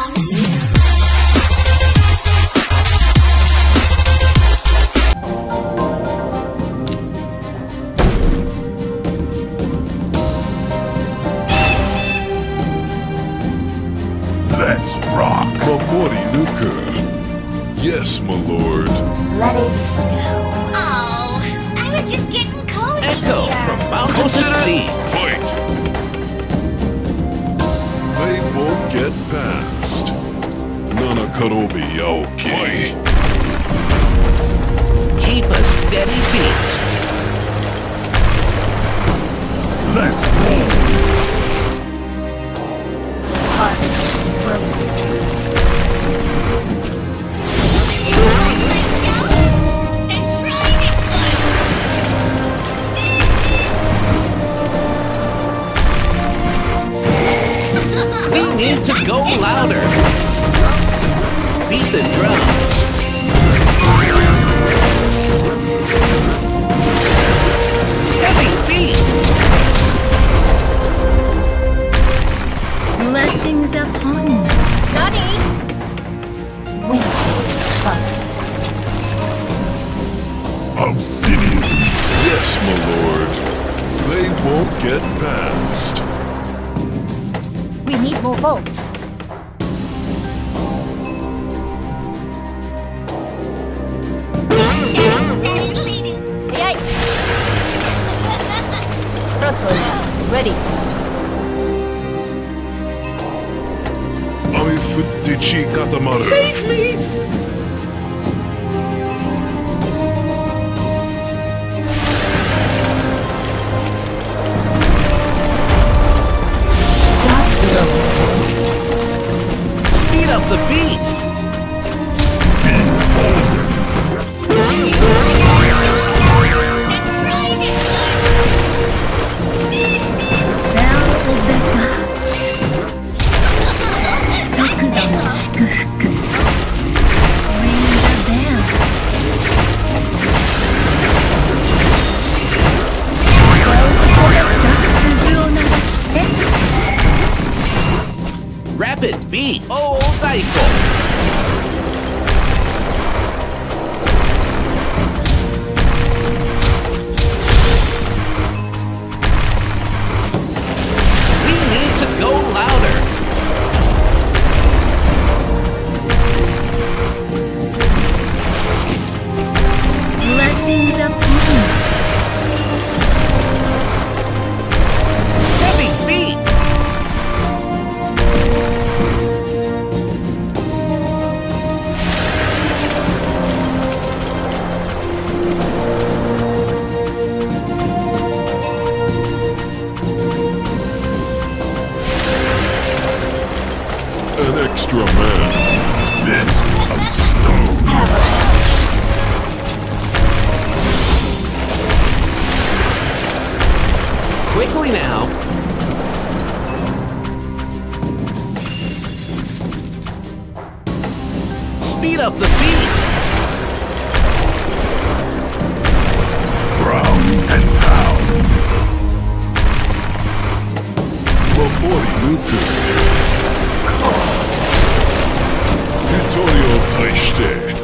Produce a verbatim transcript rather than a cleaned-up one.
Let's rock. Mamori Nuka. Yes, my lord. Let it snow. Oh, I was just getting cozy. Echo from mountain to sea. Fight! They won't get past. Nanakarobi Yaoki. Keep a steady beat. Let's roll. Heart frozen. Then try this one. We need to go louder. Beat the drums. Heavy beat. Blessings upon you. Nani? Winter fun. Obsidian. Yes, my lord. They won't get past. We need more bolts. Yay! Crossbows, ready. Amifutichi Katamaru. Save me! Speed up the beat. Then try this one. Now for the gods. Sakura no shikufuku. Ring the bells. Daisuzuを鳴らして Rapid beats. Oh, Daiko. We need to go louder. Blessings upon you. Heavy beat. An extra man. This of stone. Quickly now. Speed up the beat. Ground and pound. Mamori Nuka. Vittorio Taishite.